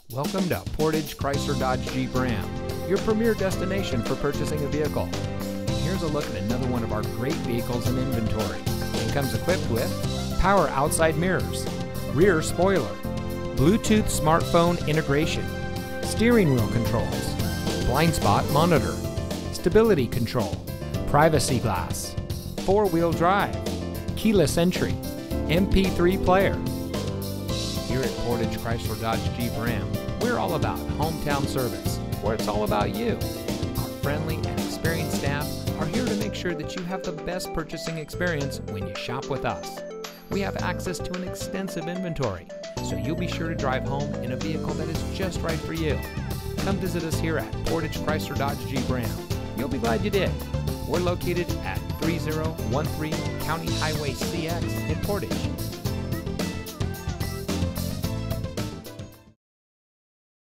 Welcome to Portage Chrysler Dodge Jeep Ram, your premier destination for purchasing a vehicle. And here's a look at another one of our great vehicles in inventory. It comes equipped with power outside mirrors, rear spoiler, Bluetooth smartphone integration, steering wheel controls, blind spot monitor, stability control, privacy glass, four-wheel drive, keyless entry, MP3 player. Here at Portage Chrysler Dodge Jeep Ram, we're all about hometown service, where it's all about you. Our friendly and experienced staff are here to make sure that you have the best purchasing experience when you shop with us. We have access to an extensive inventory, so you'll be sure to drive home in a vehicle that is just right for you. Come visit us here at Portage Chrysler Dodge Jeep Ram. You'll be glad you did. We're located at 3013 County Highway CX in Portage.